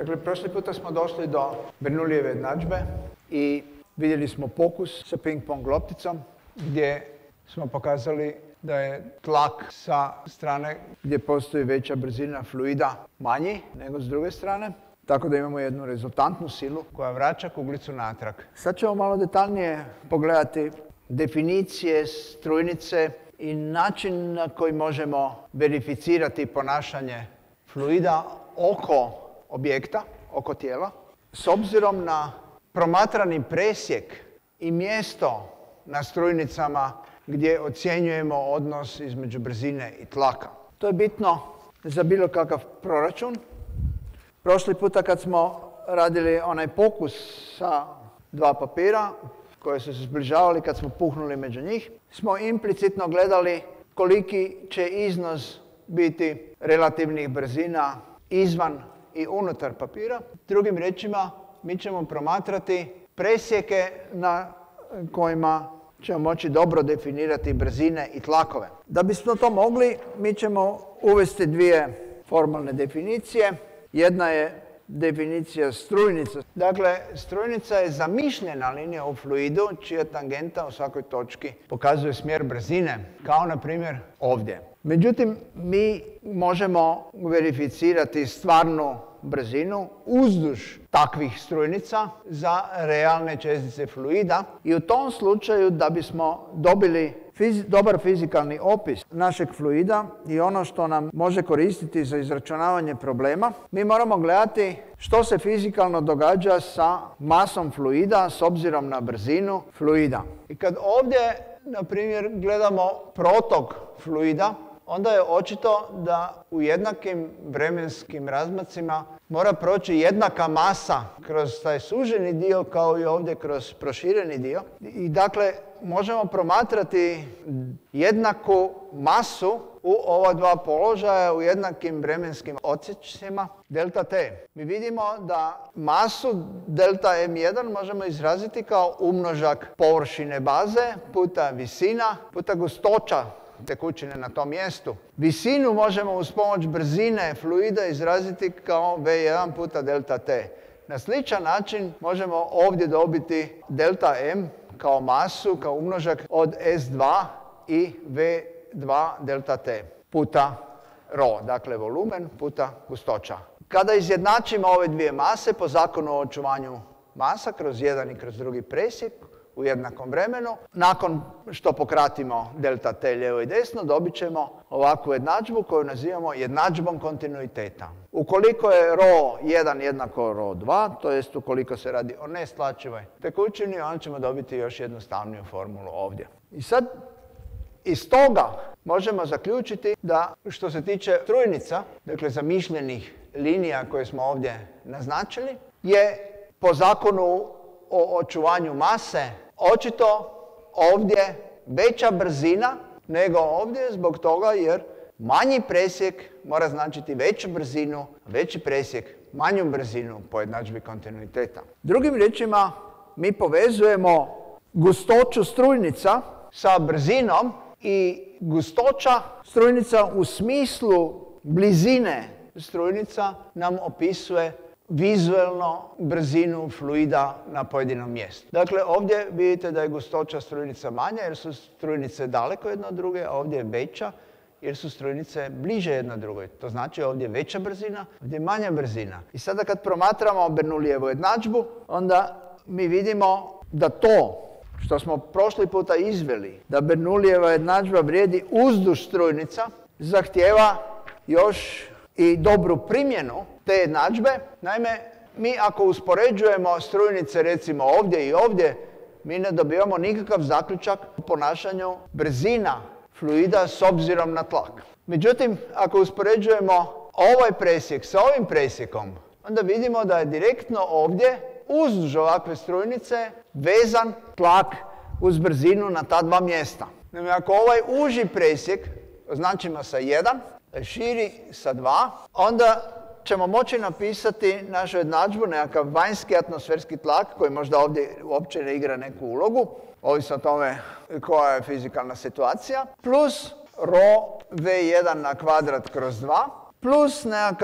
Dakle, prošli puta smo došli do Bernoullijeve jednadžbe i vidjeli smo pokus sa ping-pong lopticom gdje smo pokazali da je tlak sa strane gdje postoji veća brzina fluida manji nego s druge strane. Tako da imamo jednu rezultantnu silu koja vraća kuglicu natrag. Sad ćemo malo detaljnije pogledati definicije strujnice i način na koji možemo verificirati ponašanje fluida oko objekta, oko tijela, s obzirom na promatrani presjek i mjesto na strujnicama gdje ocjenjujemo odnos između brzine i tlaka. To je bitno za bilo kakav proračun. Prošli puta kad smo radili onaj pokus sa dva papira koje su se zbližavali kad smo puhnuli među njih, smo implicitno gledali koliki će iznos biti relativnih brzina izvan i unutar papira. Drugim riječima, mi ćemo promatrati presjeke na kojima ćemo moći dobro definirati brzine i tlakove. Da bismo to mogli, mi ćemo uvesti dvije formalne definicije. Jedna je definicija strujnice. Dakle, strujnica je zamišljena linija u fluidu čija tangenta u svakoj točki pokazuje smjer brzine, kao na primjer ovdje. Međutim, mi možemo verificirati stvarnu brzinu uzduž takvih strujnica za realne čestice fluida i u tom slučaju da bismo dobili dobar fizikalni opis našeg fluida i ono što nam može koristiti za izračunavanje problema, mi moramo gledati što se fizikalno događa sa masom fluida s obzirom na brzinu fluida. I kad ovdje, na primjer, gledamo protok fluida, onda je očito da u jednakim vremenskim razmacima mora proći jednaka masa kroz taj suženi dio kao i ovdje kroz prošireni dio. I dakle, možemo promatrati jednaku masu u ova dva položaja u jednakim vremenskim odsječcima delta t. Mi vidimo da masu delta m1 možemo izraziti kao umnožak površine baze puta visina puta gustoća tekućine na tom mjestu. Visinu možemo uz pomoć brzine fluida izraziti kao V1 puta delta t. Na sličan način možemo ovdje dobiti delta m kao masu, kao umnožak od S2 i V2 delta t puta ρ, dakle volumen puta gustoća. Kada izjednačimo ove dvije mase po zakonu o očuvanju masa kroz jedan i kroz drugi presjek, u jednakom vremenu. Nakon što pokratimo delta t lijevo i desno, dobit ćemo ovakvu jednadžbu koju nazivamo jednadžbom kontinuiteta. Ukoliko je ρ1 jednako ρ2, to jest ukoliko se radi o nestlačivoj tekućini, onda ćemo dobiti još jednostavniju formulu ovdje. I sad iz toga možemo zaključiti da što se tiče strujnica, dakle zamišljenih linija koje smo ovdje naznačili, je po zakonu o očuvanju mase očito ovdje veća brzina nego ovdje zbog toga jer manji presjek mora značiti veću brzinu, veći presjek manju brzinu po jednadžbi kontinuiteta. Drugim riječima, mi povezujemo gustoću strujnica sa brzinom i gustoća strujnica u smislu blizine strujnica nam opisuje vizualno brzinu fluida na pojedinom mjestu. Dakle, ovdje vidite da je gustoća strujnica manja jer su strujnice daleko jedna od druge, a ovdje je veća jer su strujnice bliže jedna drugoj. To znači ovdje je veća brzina, ovdje je manja brzina. I sada kad promatramo Bernoullijevu jednadžbu, onda mi vidimo da to što smo prošli puta izveli, da Bernoullijeva jednadžba vrijedi uzduž strujnica, zahtijeva još i dobru primjenu te jednadžbe. Naime, mi ako uspoređujemo strujnice recimo ovdje i ovdje, mi ne dobivamo nikakav zaključak o ponašanju brzina fluida s obzirom na tlak. Međutim, ako uspoređujemo ovaj presjek sa ovim presjekom, onda vidimo da je direktno ovdje uzduž ovakve strujnice vezan tlak uz brzinu na ta dva mjesta. Naime, ako ovaj uži presjek označimo sa 1, širi sa 2, onda ćemo moći napisati našu jednadžbu, nekakav vanjski atmosferski tlak koji možda ovdje uopće ne igra neku ulogu, ovisno o tome koja je fizikalna situacija, plus ρ v1 na kvadrat kroz 2, plus nekakav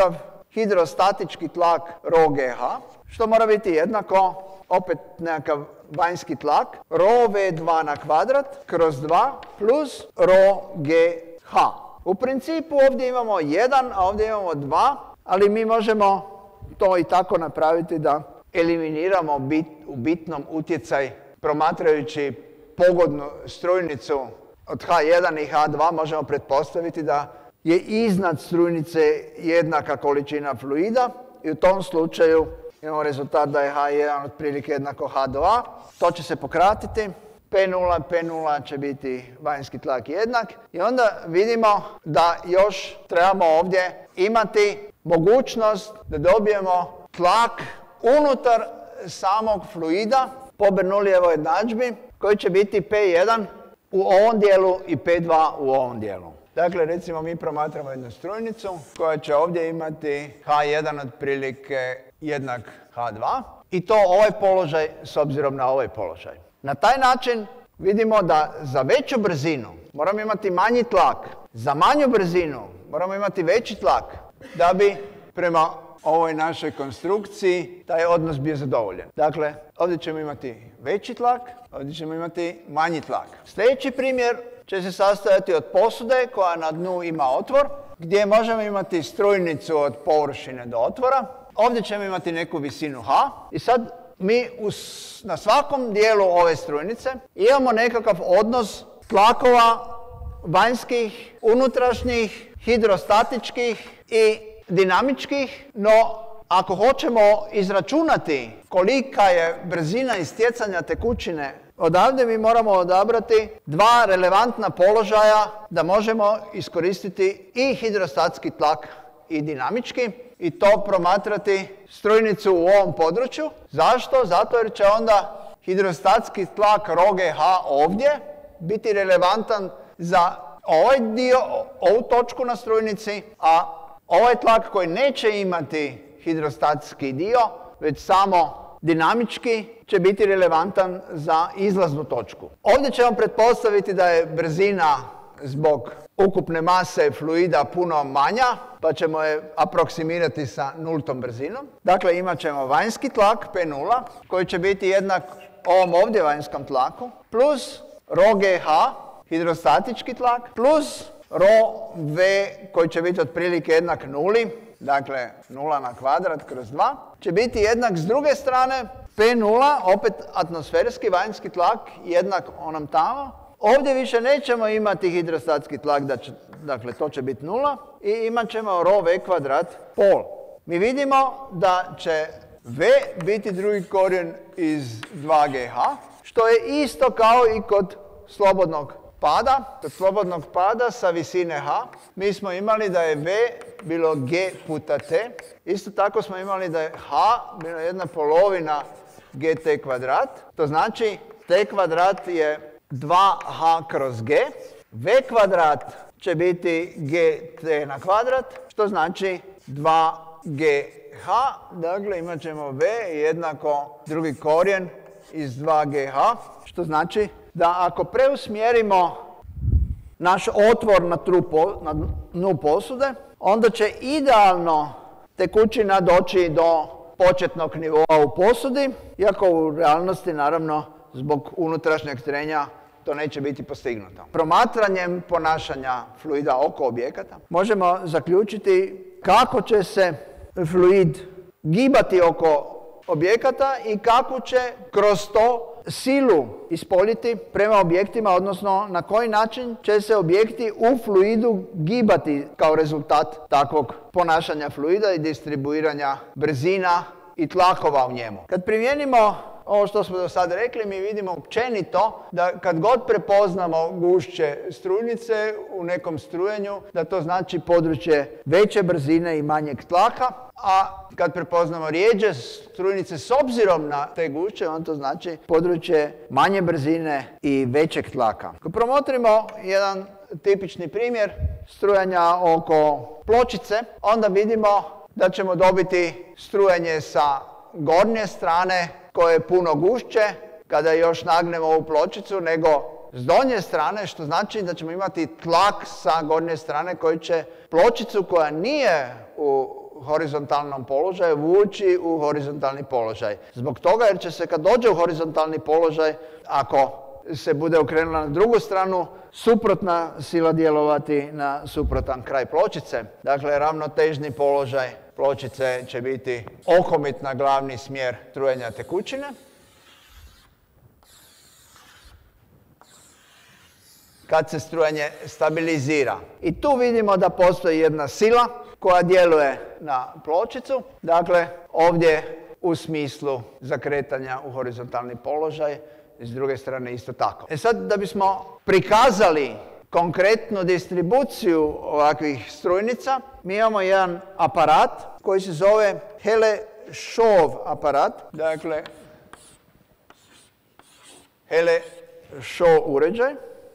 hidrostatički tlak ρGH, što mora biti jednako, opet nekakav vanjski tlak, ρV2 na kvadrat kroz 2 plus ρGH. U principu ovdje imamo 1, a ovdje imamo 2, ali mi možemo to i tako napraviti da eliminiramo u bitnom utjecaj promatrajući pogodnu strujnicu od H1 i H2 možemo pretpostaviti da je iznad strujnice jednaka količina fluida i u tom slučaju imamo rezultat da je H1 otprilike jednako H2. To će se pokratiti. P0 će biti vanjski tlak jednak i onda vidimo da još trebamo ovdje imati mogućnost da dobijemo tlak unutar samog fluida po Bernoullijevoj jednadžbi koji će biti P1 u ovom dijelu i P2 u ovom dijelu. Dakle, recimo mi promatramo jednu strujnicu koja će ovdje imati H1 otprilike jednak H2 i to ovaj položaj s obzirom na ovaj položaj. Na taj način vidimo da za veću brzinu moramo imati manji tlak, za manju brzinu moramo imati veći tlak da bi prema ovoj našoj konstrukciji taj odnos bio zadovoljen. Dakle, ovdje ćemo imati veći tlak, ovdje ćemo imati manji tlak. Sljedeći primjer će se sastojati od posude koja na dnu ima otvor, gdje možemo imati strujnicu od površine do otvora. Ovdje ćemo imati neku visinu H i sad mi na svakom dijelu ove strujnice imamo nekakav odnos tlakova vanjskih, unutrašnjih, hidrostatičkih i dinamičkih, no ako hoćemo izračunati kolika je brzina istjecanja tekućine odavde, mi moramo odabrati dva relevantna položaja da možemo iskoristiti i hidrostatski tlak i dinamički i to promatrati strujnicu u ovom području. Zašto? Zato jer će onda hidrostatski tlak ρGH ovdje biti relevantan za ovaj dio, ovu točku na strujnici, a ovaj tlak koji neće imati hidrostatski dio, već samo dinamički, će biti relevantan za izlaznu točku. Ovdje ćemo pretpostaviti da je brzina zbog ukupne mase fluida puno manja, pa ćemo je aproksimirati sa nultom brzinom. Dakle, imat ćemo vanjski tlak P0, koji će biti jednak ovom ovdje vanjskom tlaku, plus ρGH, hidrostatički tlak, plus ρV, koji će biti otprilike jednak nuli, dakle 0 na kvadrat kroz 2, će biti jednak s druge strane P0, opet atmosferski vanjski tlak, jednak onom tamo. Ovdje više nećemo imati hidrostatski tlak, dakle to će biti 0 i imat ćemo ρV kvadrat pol. Mi vidimo da će V biti drugi korijen iz 2GH, što je isto kao i kod slobodnog pada. Kod slobodnog pada sa visine H mi smo imali da je V bilo G puta T. Isto tako smo imali da je H bilo 1/2 GT kvadrat. To znači T kvadrat je 2H kroz G. V kvadrat će biti GT na kvadrat, što znači 2GH. Dakle, imat ćemo V jednako drugi korijen iz 2GH, što znači da ako preusmjerimo naš otvor na dnu posude, onda će idealno tekućina doći do početnog nivoa u posudi, iako u realnosti, naravno, zbog unutrašnjeg trenja to neće biti postignuto. Promatranjem ponašanja fluida oko objekata možemo zaključiti kako će se fluid gibati oko objekata i kako će kroz to silu ispoljiti prema objektima, odnosno na koji način će se objekti u fluidu gibati kao rezultat takvog ponašanja fluida i distribuiranja brzina i tlakova u njemu. Kad primijenimo ovo što smo do sada rekli, mi vidimo općenito da kad god prepoznamo gušće strujnice u nekom strujenju, da to znači područje veće brzine i manjeg tlaka, a kad prepoznamo rijeđe strujnice s obzirom na te gušće, on to znači područje manje brzine i većeg tlaka. Ako promotrimo jedan tipični primjer strujanja oko pločice, onda vidimo da ćemo dobiti strujanje sa gornje strane koje je puno gušće kada još nagnemo ovu pločicu nego s donje strane, što znači da ćemo imati tlak sa gornje strane koji će pločicu koja nije u horizontalnom položaju vući u horizontalni položaj. Zbog toga jer će se kad dođe u horizontalni položaj, ako se bude okrenula na drugu stranu, suprotna sila djelovati na suprotan kraj pločice. Dakle, ravnotežni položaj pločice će biti okomit na glavni smjer trujenja tekućine. Kad se strujanje stabilizira. I tu vidimo da postoji jedna sila koja djeluje na pločicu. Dakle, ovdje u smislu zakretanja u horizontalni položaj, s druge strane isto tako. Sad, da bismo prikazali konkretnu distribuciju ovakvih strujnica, mi imamo jedan aparat koji se zove Hele-Shaw aparat. Dakle, Hele-Shaw uređaj.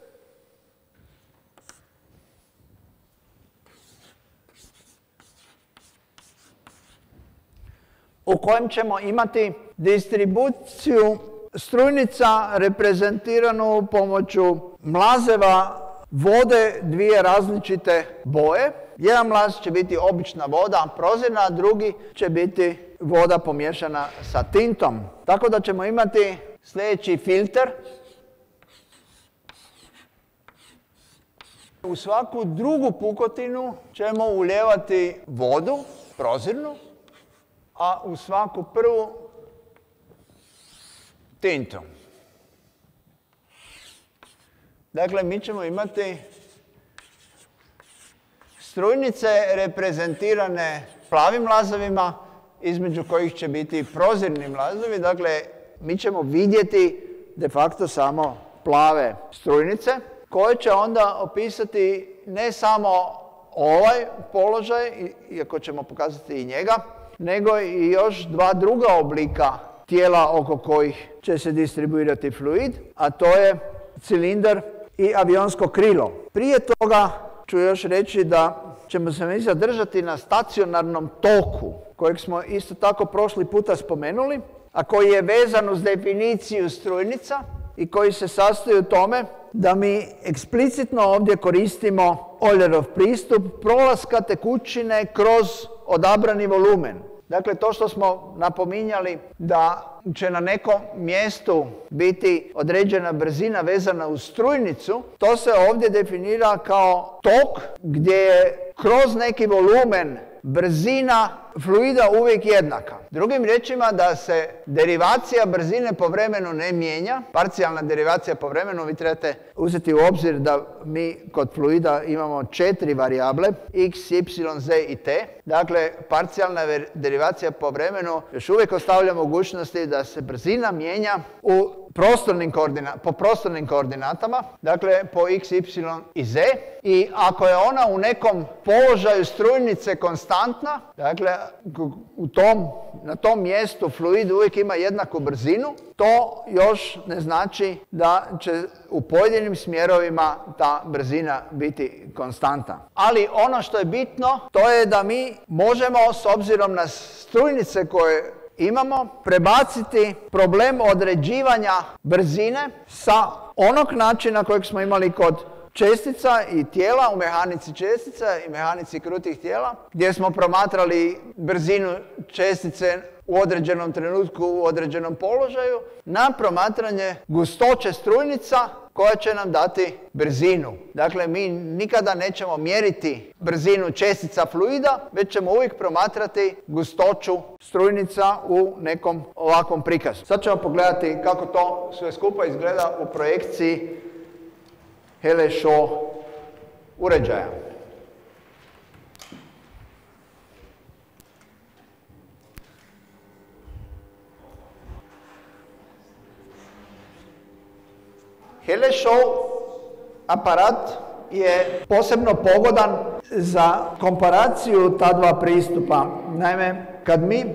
U kojem ćemo imati distribuciju strujnica reprezentiranu pomoću mlazeva vode dvije različite boje. Jedan mlaz će biti obična voda, prozirna, a drugi će biti voda pomiješana sa tintom. Tako da ćemo imati sljedeći filter. U svaku drugu pukotinu ćemo ulijevati vodu, prozirnu, a u svaku prvu tintu. Dakle, mi ćemo imati strujnice reprezentirane plavim mlazovima, između kojih će biti prozirni mlazovi. Dakle, mi ćemo vidjeti de facto samo plave strujnice, koje će onda opisati ne samo ovaj položaj, iako ćemo pokazati i njega, nego i još dva druga oblika tijela oko kojih će se distribuirati fluid, a to je cilindar i avionsko krilo. Prije toga ću još reći da ćemo se mi zadržati na stacionarnom toku, kojeg smo isto tako prošli puta spomenuli, a koji je vezan uz definiciju strujnica i koji se sastoji u tome da mi eksplicitno ovdje koristimo Eulerov pristup prolaska tekućine kroz odabrani volumen. Dakle, to što smo napominjali da će na nekom mjestu biti određena brzina vezana uz strujnicu, to se ovdje definira kao tok gdje je kroz neki volumen brzina fluida uvijek jednaka. Drugim riječima, da se derivacija brzine po vremenu ne mijenja, parcijalna derivacija po vremenu, vi trebate uzeti u obzir da mi kod fluida imamo 4 varijable, x, y, z i t. Dakle, parcijalna derivacija po vremenu još uvijek ostavlja mogućnosti da se brzina mijenja po prostornim koordinatama, dakle po x, y i z. I ako je ona u nekom položaju strujnice konstantna, dakle na tom mjestu fluid uvijek ima jednaku brzinu, to još ne znači da će u pojedinim smjerovima ta brzina biti konstantna. Ali ono što je bitno, to je da mi možemo, s obzirom na strujnice koje imamo, prebaciti problem određivanja brzine sa onog načina kojeg smo imali kod čestica i tijela u mehanici čestica i mehanici krutih tijela, gdje smo promatrali brzinu čestice u određenom trenutku, u određenom položaju, na promatranje gustoće strujnica koja će nam dati brzinu. Dakle, mi nikada nećemo mjeriti brzinu čestica fluida, već ćemo uvijek promatrati gustoću strujnica u nekom ovakvom prikazu. Sad ćemo pogledati kako to sve skupa izgleda u projekciji Hele-Shaw uređaja. Hele-Shaw aparat je posebno pogodan za komparaciju ta dva pristupa. Naime, kad mi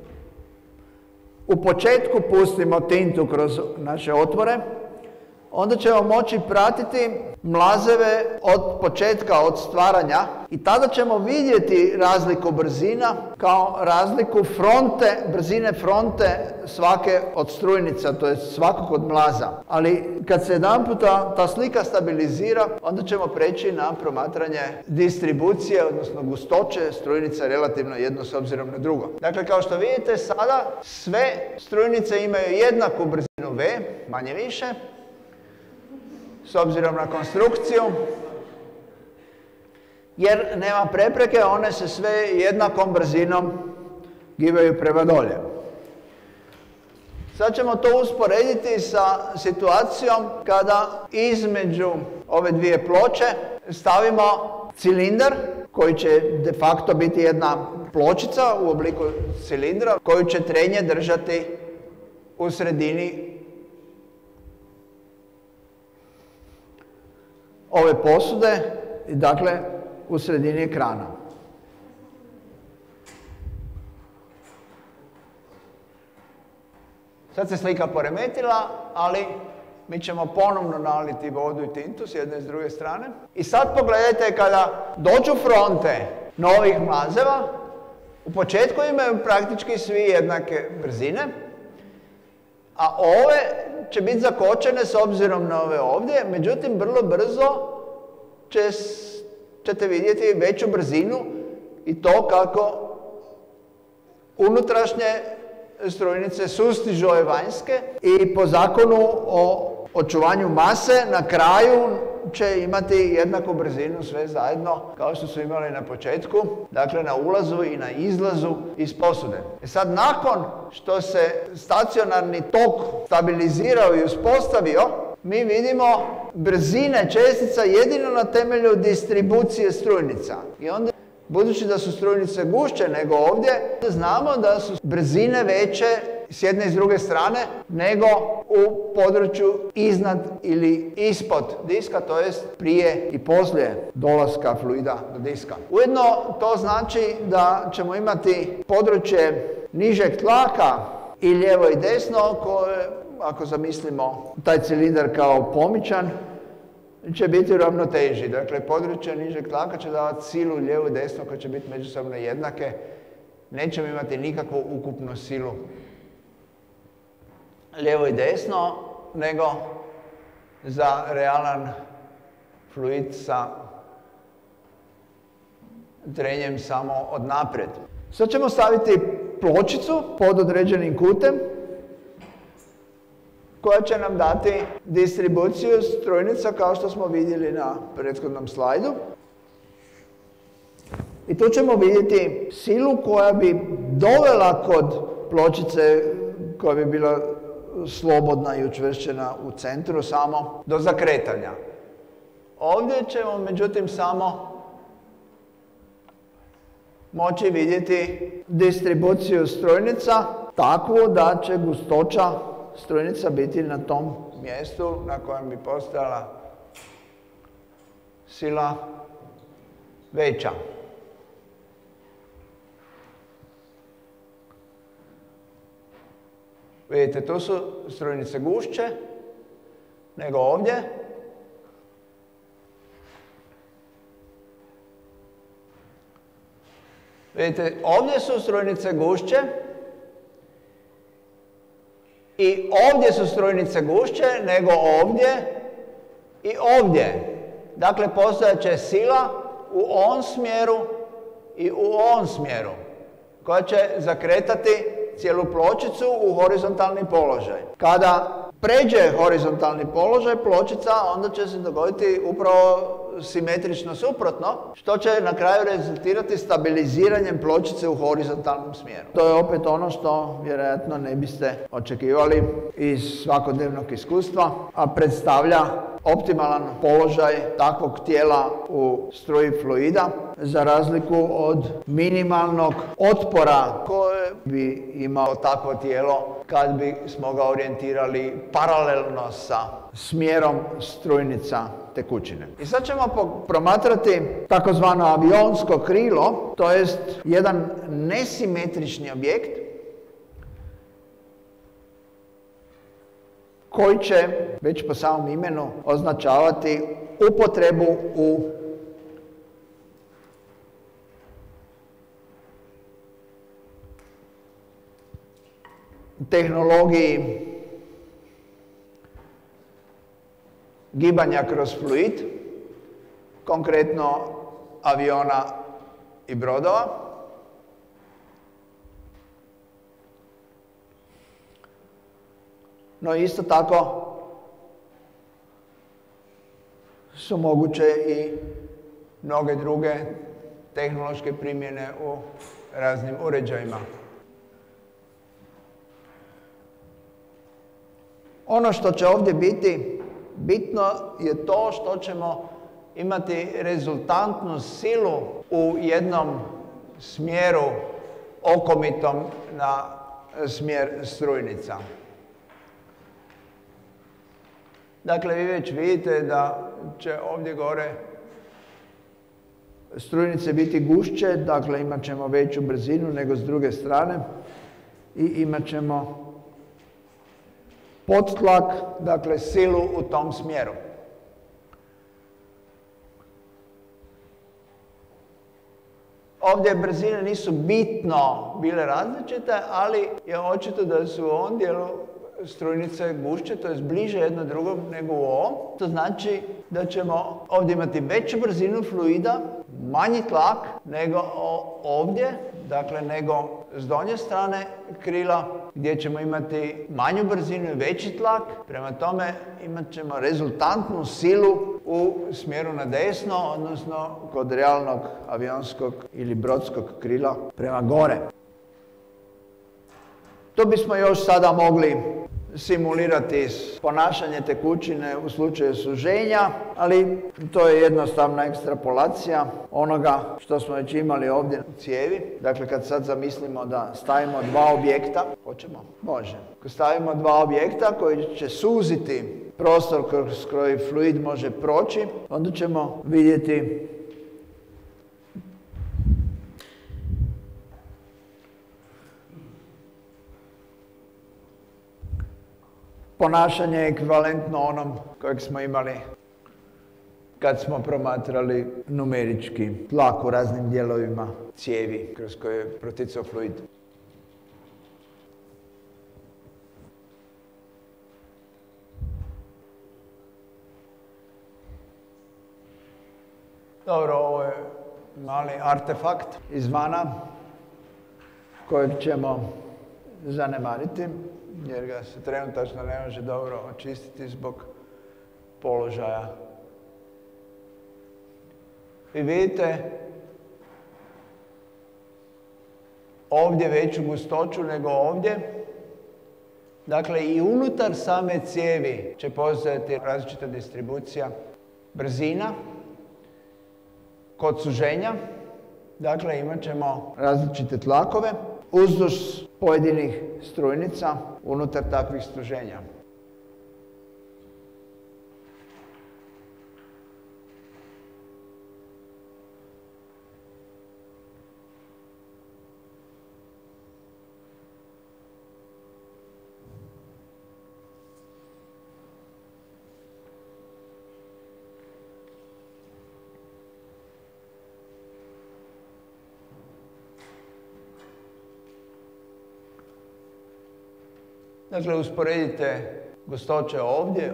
u početku pustimo tintu kroz naše otvore, onda ćemo moći pratiti mlazeve od početka, od stvaranja i tada ćemo vidjeti razliku brzina kao razliku fronte, brzine fronte svake od strujnica, to je svakog od mlaza. Ali kad se jedanputa ta slika stabilizira, onda ćemo preći na promatranje distribucije, odnosno gustoće strujnica relativno jedno s obzirom na drugo. Dakle, kao što vidite sada, sve strujnice imaju jednaku brzinu V, manje više, s obzirom na konstrukciju, jer nema prepreke, one se sve jednakom brzinom gibaju prema dolje. Sad ćemo to usporediti sa situacijom kada između ove dvije ploče stavimo cilindar koji će de facto biti jedna pločica u obliku cilindra koju će trenje držati u sredini ove posude, dakle u sredini ekrana. Sad se slika poremetila, ali mi ćemo ponovno naliti vodu i tintu s jedne i s druge strane. I sad pogledajte kada dođu fronte novih mlazeva, u početku imaju praktički svi jednake brzine, a ove će biti zakočene s obzirom na ove ovdje, međutim vrlo brzo ćete vidjeti veću brzinu i to kako unutrašnje strujnice sustižu ove vanjske i po zakonu o očuvanju mase na kraju će imati jednaku brzinu sve zajedno kao što su imali na početku, dakle na ulazu i na izlazu iz posude. Sad nakon što se stacionarni tok stabilizirao i uspostavio, mi vidimo brzine čestica jedino na temelju distribucije strujnica. I onda, budući da su strujnice gušće nego ovdje, znamo da su brzine veće s jedne i s druge strane nego u području iznad ili ispod diska, to jest prije i poslije dolaska fluida do diska. Ujedno to znači da ćemo imati područje nižeg tlaka i lijevo i desno koje, ako zamislimo taj cilindar kao pomičan, će biti u ravnoteži. Dakle, područje nižeg tlaka će davati silu lijevo i desno koje će biti međusobno jednake. Nećemo imati nikakvu ukupnu silu lijevo i desno, nego za realan fluid sa trenjem samo od naprijed. Sad ćemo staviti pločicu pod određenim kutem koja će nam dati distribuciju strujnica kao što smo vidjeli na prethodnom slajdu. I tu ćemo vidjeti silu koja bi dovela kod pločice koja bi bila slobodna i učvršćena u centru samo do zakretanja. Ovdje ćemo međutim samo moći vidjeti distribuciju strujnica takvu da će gustoća strujnica biti na tom mjestu na kojem bi postojala sila veća. Vidite, tu su strujnice gušće nego ovdje. Vidite, ovdje su strujnice gušće i ovdje su strujnice gušće nego ovdje i ovdje. Dakle, postojat će sila u ovom smjeru i u ovom smjeru koja će zakretati cijelu pločicu u horizontalni položaj. Kada pređe horizontalni položaj pločica, onda će se dogoditi upravo simetrično suprotno, što će na kraju rezultirati stabiliziranjem pločice u horizontalnom smjeru. To je opet ono što vjerojatno ne biste očekivali iz svakodnevnog iskustva, a predstavlja optimalan položaj takvog tijela u struji fluida, za razliku od minimalnog otpora koje bi imao takvo tijelo kad bi smo ga orijentirali paralelno sa smjerom strujnica tekućine. I sad ćemo promatrati takozvano avionsko krilo, to jest jedan nesimetrični objekt koji će, već po samom imenu, označavati upotrebu u tehnologiji gibanja kroz fluid, konkretno aviona i brodova. No isto tako su moguće i mnoge druge tehnološke primjene u raznim uređajima. Ono što će ovdje biti bitno je to što ćemo imati rezultantnu silu u jednom smjeru okomitom na smjer strujnica. Dakle, vi već vidite da će ovdje gore strujnice biti gušće, dakle imat ćemo veću brzinu nego s druge strane i imat ćemo podtlak, dakle silu u tom smjeru. Ovdje brzine nisu bitno bile različite, ali je očito da su u ovom dijelu strujnice gušće, to je bliže jedno drugom nego u ovom. To znači da ćemo ovdje imati veću brzinu fluida, manji tlak nego ovdje, dakle nego s donje strane krila gdje ćemo imati manju brzinu i veći tlak. Prema tome imat ćemo rezultantnu silu u smjeru na desno, odnosno kod realnog avionskog ili brodskog krila prema gore. To bismo još sada mogli simulirati ponašanje tekućine u slučaju suženja, ali to je jednostavna ekstrapolacija onoga što smo već imali ovdje u cijevi. Dakle, kad sad zamislimo da stavimo dva objekta, hoćemo? Može. Kad stavimo dva objekta koji će suziti prostor kroz koji fluid može proći, onda ćemo vidjeti ponašanje je ekvivalentno onom kojeg smo imali kad smo promatrali numerički tlak u raznim dijelovima cijevi kroz koje je proticao fluid. Dobro, ovo je mali artefakt izvana kojeg ćemo zanemariti, jer ga se trenutačno ne može dobro očistiti zbog položaja. Vi vidite ovdje veću gustoću nego ovdje. Dakle, i unutar same cijevi će postojati različita distribucija brzina. Kod suženja, dakle, imat ćemo različite tlakove uzduž pojedinih strujnica unutar takvih suženja. Dakle, usporedite gustoće ovdje,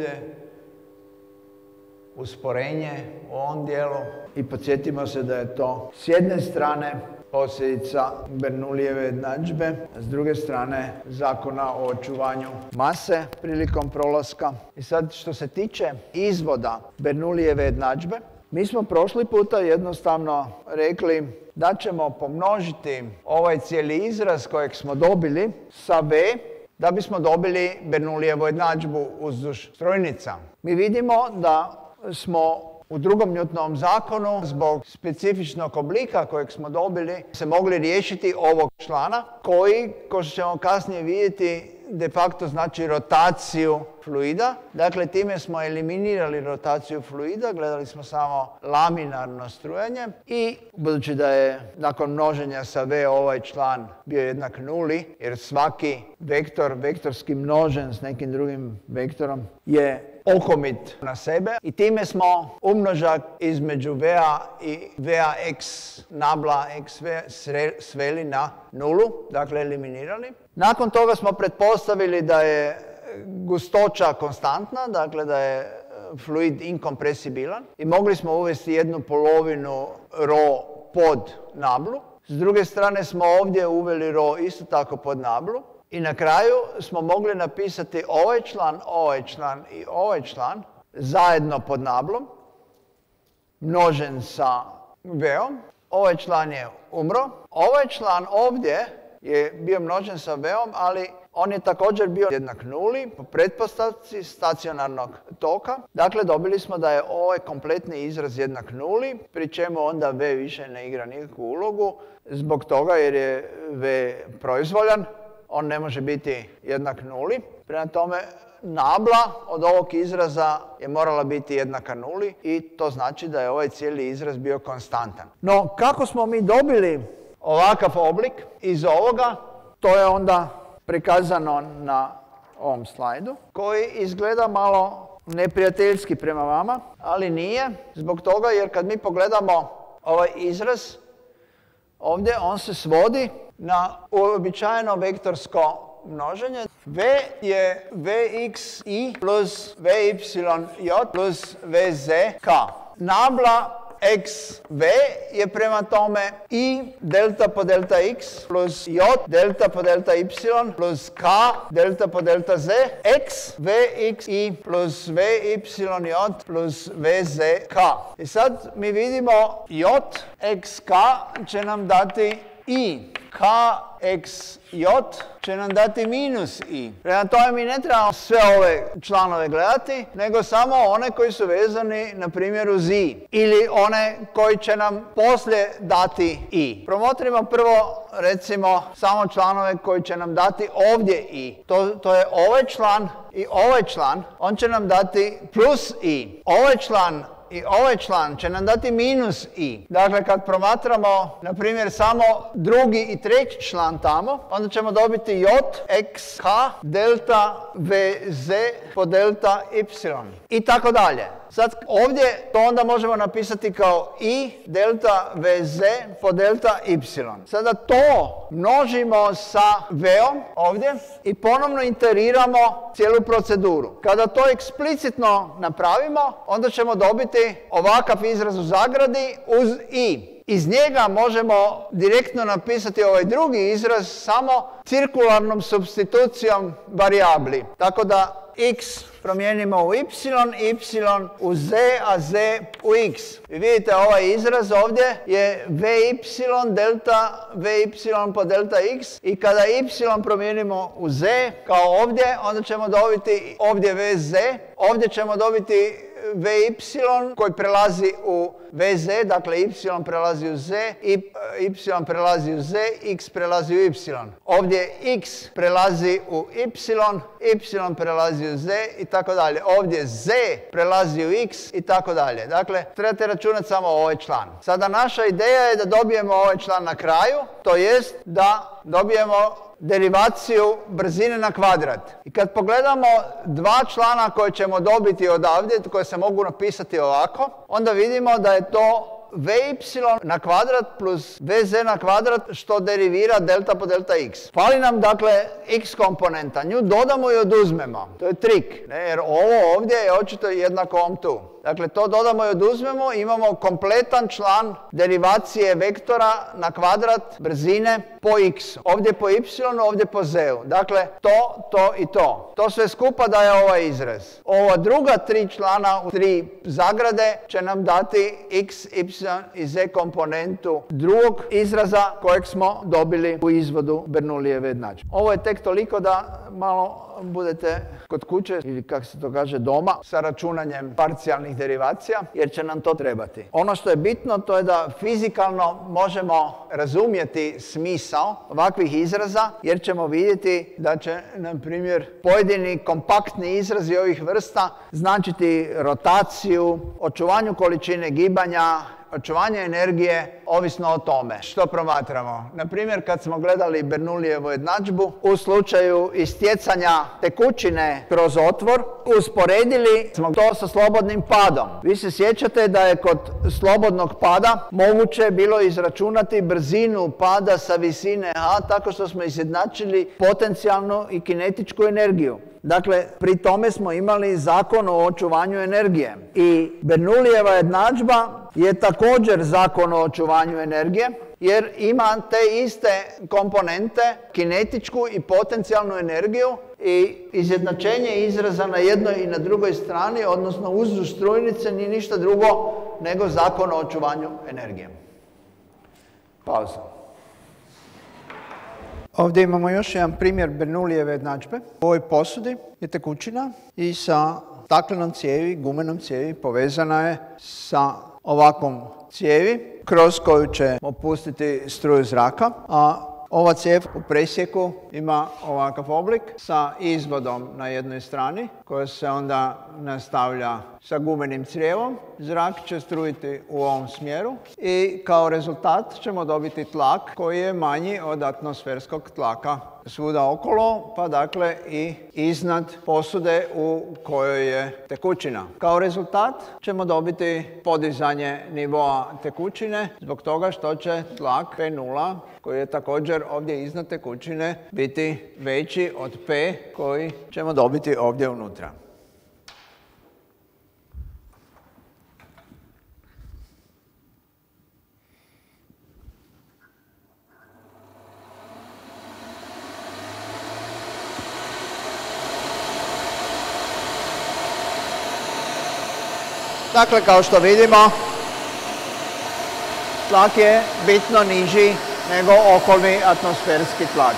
usporenje u ovom dijelu i podsjetimo se da je to s jedne strane posljedica Bernoullijeve jednadžbe, a s druge strane zakona o očuvanju mase prilikom prolaska. I sad, što se tiče izvoda Bernoullijeve jednadžbe, mi smo prošli puta jednostavno rekli da ćemo pomnožiti ovaj cijeli izraz kojeg smo dobili sa V, da bismo dobili Bernoullijevu jednadžbu uzduž strojnica. Mi vidimo da smo u drugom Newtonovom zakonu zbog specifičnog oblika kojeg smo dobili se mogli riješiti ovog člana koji, kao što ćemo kasnije vidjeti, de facto znači rotaciju fluida. Dakle, time smo eliminirali rotaciju fluida, gledali smo samo laminarno strujanje i budući da je nakon množenja sa V ovaj član bio jednak nuli, jer svaki vektor, vektorski množen s nekim drugim vektorom, je okomit na sebe i time smo umnožak između VA i VAX nabla XV sveli na nulu, dakle eliminirali. Nakon toga smo pretpostavili da je gustoća konstantna, dakle da je fluid inkompresibilan i mogli smo uvesti jednu polovinu ρ pod nablu. S druge strane smo ovdje uveli ρ isto tako pod nablu. I na kraju smo mogli napisati ovaj član i ovaj član zajedno pod nablom, množen sa V-om. Ovaj član je umro. Ovaj član ovdje je bio množen sa V-om, ali on je također bio jednak nuli po pretpostavci stacionarnog toka. Dakle, dobili smo da je ovaj kompletni izraz jednak nuli, pri čemu onda V više ne igra nikakvu ulogu, zbog toga jer je V proizvoljan. On ne može biti jednak nuli. Prema tome, nabla od ovog izraza je morala biti jednaka nuli i to znači da je ovaj cijeli izraz bio konstantan. No, kako smo mi dobili ovakav oblik iz ovoga, to je onda prikazano na ovom slajdu, koji izgleda malo neprijateljski prema vama, ali nije, zbog toga jer kad mi pogledamo ovaj izraz, ovdje on se svodi na uobičajeno vektorsko množenje. V je Vxi plus Vyj plus Vzk. Nabla xv je prema tome i delta po delta x plus j delta po delta y plus k delta po delta z x vxi plus vyj plus vzk. I sad mi vidimo j xk će nam dati i. Kxj će nam dati minus i. Prema tome mi ne trebamo sve ove članove gledati, nego samo one koji su vezani na primjeru z i. Ili one koji će nam poslije dati i. Promotrimo prvo recimo samo članove koji će nam dati ovdje i. To je ovaj član i ovaj član. On će nam dati plus i. Ovaj član i ovaj član će nam dati minus i. Dakle, kad promatramo, na primjer, samo drugi i treći član tamo, onda ćemo dobiti j, x, k, delta, vz po delta, y. I tako dalje. Sad ovdje to onda možemo napisati kao i delta vz po delta y. Sada to množimo sa v-om ovdje i ponovno iteriramo cijelu proceduru. Kada to eksplicitno napravimo, onda ćemo dobiti ovakav izraz u zagradi uz i. Iz njega možemo direktno napisati ovaj drugi izraz samo cirkularnom supstitucijom varijabli. Tako da x promijenimo u y u z, a z u x. Vi vidite ovaj izraz ovdje je vy delta vy po delta x i kada y promijenimo u z kao ovdje, onda ćemo dobiti ovdje vz, ovdje ćemo dobiti vy koji prelazi u vz, dakle y prelazi u z, y prelazi u z, x prelazi u y. Ovdje x prelazi u y prelazi u z i tako dalje. Ovdje z prelazi u x i tako dalje. Dakle, trebate računati samo ovaj član. Sada naša ideja je da dobijemo ovaj član na kraju, to jest da dobijemo derivaciju brzine na kvadrat. I kad pogledamo dva člana koje ćemo dobiti odavdje, koje se mogu napisati ovako, onda vidimo da je to vy na kvadrat plus vz na kvadrat što derivira delta po delta x. Fali nam dakle x komponenta, nju dodamo i oduzmemo. To je trik, jer ovo ovdje je očito jednako ovom tu. Dakle, to dodamo i oduzmemo, imamo kompletan član derivacije vektora na kvadrat brzine po x. Ovdje po y, ovdje po z-u. Dakle, to i to. To sve skupa daje ovaj izraz. Ova druga tri člana u tri zagrade će nam dati x, y i z komponentu drugog izraza kojeg smo dobili u izvodu Bernoullijeve jednadžbe. Ovo je tek toliko da malo budete kod kuće ili kako se to kaže doma sa računanjem parcijalnih derivacija jer će nam to trebati. Ono što je bitno to je da fizikalno možemo razumjeti smisao ovakvih izraza jer ćemo vidjeti da će, na primjer, pojedini kompaktni izrazi ovih vrsta značiti rotaciju, očuvanju količine gibanja, očuvanja energije ovisno o tome što promatramo. Na primjer, kad smo gledali Bernoullijevu jednadžbu, u slučaju istjecanja tekućine kroz otvor, usporedili smo to sa slobodnim padom. Vi se sjećate da je kod slobodnog pada moguće bilo izračunati brzinu pada sa visine a tako što smo izjednačili potencijalnu i kinetičku energiju. Dakle, pri tome smo imali zakon o očuvanju energije. I Bernoullijeva jednadžba je također zakon o očuvanju energije, jer ima te iste komponente, kinetičku i potencijalnu energiju, i izjednačenje izraza na jednoj i na drugoj strani, odnosno uz strujnice, nije ništa drugo nego zakon o očuvanju energije. Pauza. Ovdje imamo još jedan primjer Bernoullijeve jednadžbe. U ovoj posudi je tekućina i sa staklenom cijevi, gumenom cijevi povezana je sa ovakvom cijevi kroz koju ćemo pustiti struju zraka, a ova cijev u presjeku ima ovakav oblik sa izvodom na jednoj strani koja se onda nastavlja sa gumenim crijevom. Zrak će strujiti u ovom smjeru i kao rezultat ćemo dobiti tlak koji je manji od atmosferskog tlaka svuda okolo, pa dakle i iznad posude u kojoj je tekućina. Kao rezultat ćemo dobiti podizanje nivoa tekućine zbog toga što će tlak P0, koji je također ovdje iznad tekućine, biti veći od P koji ćemo dobiti ovdje unutra. Dakle, kao što vidimo, tlak je bitno niži nego okolni atmosferski tlak.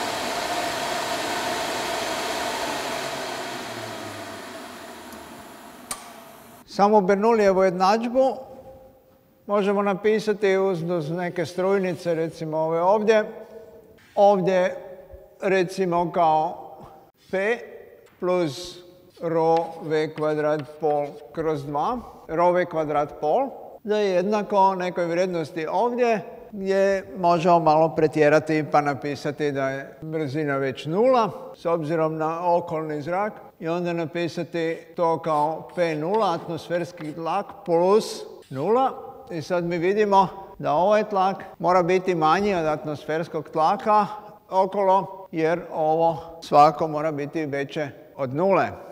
Samu Bernoullijevu jednadžbu možemo napisati uz neke strujnice, recimo ove ovdje. Ovdje recimo kao P plus rho v kvadrat pol kroz 2, rho v kvadrat pol, da je jednako nekoj vrijednosti ovdje, gdje možemo malo pretjerati pa napisati da je brzina već 0 s obzirom na okolni zrak i onda napisati to kao P0, atmosferski tlak plus 0. I sad mi vidimo da ovaj tlak mora biti manji od atmosferskog tlaka okolo, jer ovo svakako mora biti veće od 0.